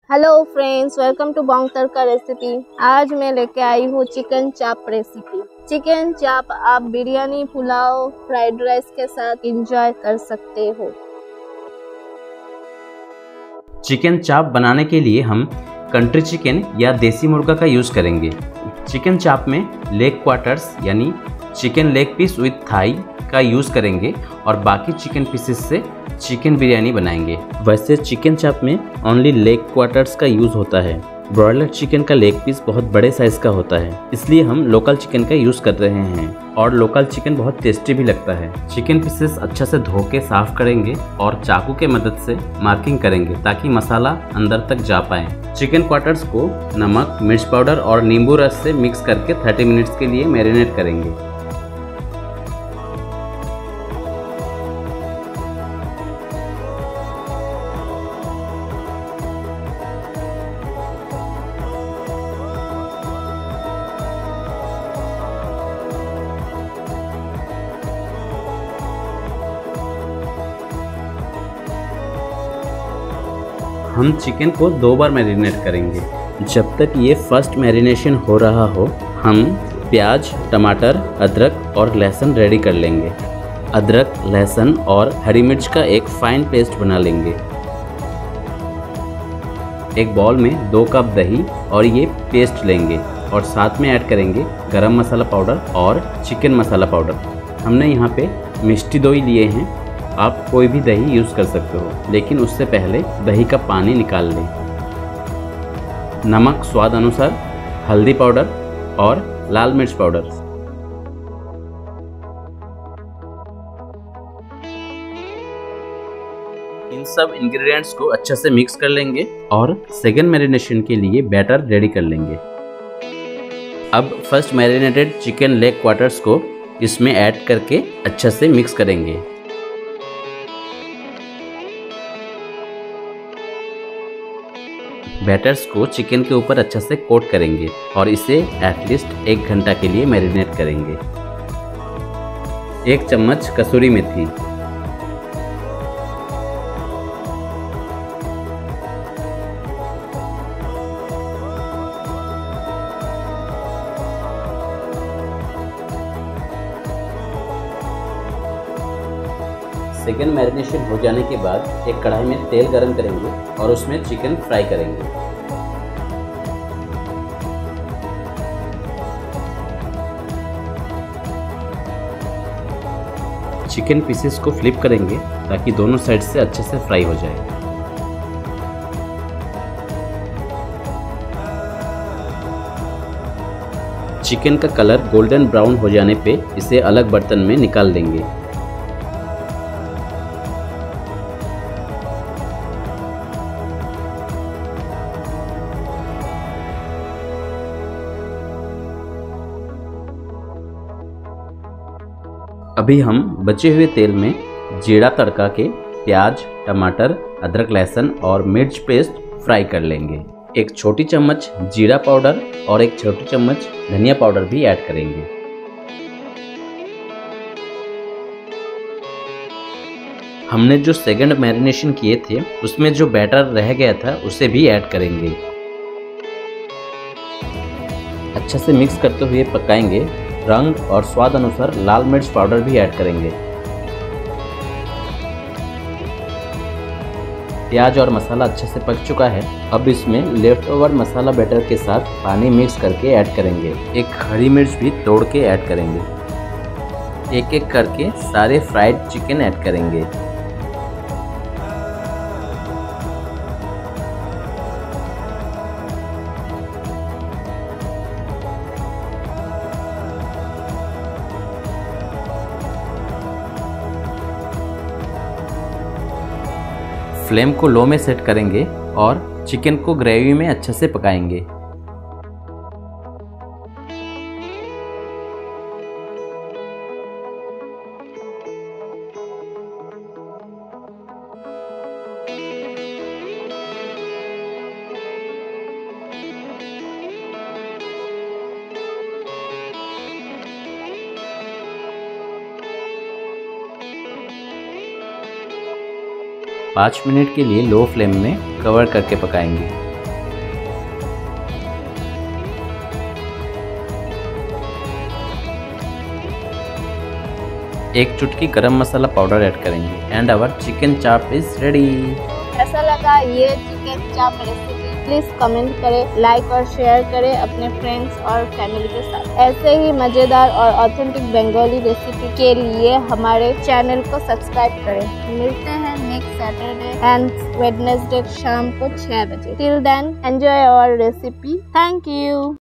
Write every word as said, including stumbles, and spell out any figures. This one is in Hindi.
Hello friends, welcome to Bong Tadka recipe. आज मैं लेके आई हूँ चिकन चाप रेसिपी। चिकन चाप आप बिरयानी, पुलाव, फ्राइड राइस के साथ एंजॉय कर सकते हो। चिकन चाप बनाने के लिए हम कंट्री चिकन या देसी मुर्गा का यूज़ करेंगे। चिकन चाप में लेग क्वार्टर्स यानी chicken leg piece with thigh का यूज़ करेंगे और बाकी चिकन पीसेस से चिकन बिरयानी बनाएंगे। वैसे चिकन चाप में ओनली लेग क्वार्टर्स का यूज़ होता है। ब्रॉयलर चिकन का लेग पीस बहुत बड़े साइज का होता है, इसलिए हम लोकल चिकन का यूज़ कर रहे हैं और लोकल चिकन बहुत टेस्टी भी लगता है। चिकन पीसेस अच्छा से धो के साफ करेंगे और चाकू के मदद से मार्किंग करेंगे ताकि मसाला अंदर तक जा पाए। चिकन क्वार्टर्स को नमक, मिर्च पाउडर और नींबू रस से मिक्स करके तीस मिनट्स के लिए मैरिनेट करेंगे। हम चिकन को दो बार मैरिनेट करेंगे। जब तक ये फर्स्ट मैरिनेशन हो रहा हो, हम प्याज, टमाटर, अदरक और लहसुन रेडी कर लेंगे। अदरक, लहसुन और हरी मिर्च का एक फाइन पेस्ट बना लेंगे। एक बाउल में दो कप दही और ये पेस्ट लेंगे और साथ में ऐड करेंगे गरम मसाला पाउडर और चिकन मसाला पाउडर। हमने यहाँ पे मिष्टी दही लिए हैं, आप कोई भी दही यूज़ कर सकते हो, लेकिन उससे पहले दही का पानी निकाल लें। नमक स्वाद अनुसार, हल्दी पाउडर और लाल मिर्च पाउडर। इन सब इंग्रेडिएंट्स को अच्छे से मिक्स कर लेंगे और सेकंड मैरिनेशन के लिए बैटर रेडी कर लेंगे। अब first marinated chicken leg quarters को इसमें ऐड करके अच्छे से मिक्स करेंगे। बैटर्स को चिकन के ऊपर अच्छा से कोट करेंगे और इसे एटलीस्ट एक घंटा के लिए मैरिनेट करेंगे। एक चम्मच कसूरी मेथी, चिकन मैरिनेशन हो जाने के बाद एक कढ़ाई में तेल गरम करेंगे और उसमें चिकन फ्राई करेंगे। चिकन पीसेस को फ्लिप करेंगे ताकि दोनों साइड से अच्छे से फ्राई हो जाए। चिकन का कलर गोल्डन ब्राउन हो जाने पे इसे अलग बर्तन में निकाल देंगे। अभी हम बचे हुए तेल में जीरा तड़का के प्याज, टमाटर, अदरक, लहसुन और मिर्च पेस्ट फ्राई कर लेंगे। एक छोटी चम्मच जीरा पाउडर और एक छोटी चम्मच धनिया पाउडर भी ऐड करेंगे। हमने जो सेकंड मैरिनेशन किए थे उसमें जो बैटर रह गया था उसे भी ऐड करेंगे। अच्छे से मिक्स करते हुए पकाएंगे। रंग और स्वाद अनुसार लाल मिर्च पाउडर भी ऐड करेंगे। प्याज और मसाला अच्छे से पक चुका है। अब इसमें लेफ्ट ओवर मसाला बैटर के साथ पानी मिक्स करके ऐड करेंगे। एक हरी मिर्च भी तोड़ के ऐड करेंगे। एक एक करके सारे फ्राइड चिकन ऐड करेंगे। फ्लेम को लो में सेट करेंगे और चिकन को ग्रेवी में अच्छे से पकाएंगे। पाँच मिनट के लिए लो फ्लेम में कवर करके पकाएंगे। एक चुटकी गरम मसाला पाउडर ऐड करेंगे and our chicken chop is ready. कैसा लगा ये chicken chop recipe? Please comment करें, लाइक और शेयर करें अपने फ्रेंड्स और फैमिली के साथ। ऐसे ही मजेदार और ऑथेंटिक बंगाली रेसिपी के लिए हमारे चैनल को सब्सक्राइब करें। मिलते हैं नेक्स्ट सैटरडे एंड वेडनेसडे शाम को छह बजे। Till then enjoy our recipe. Thank you.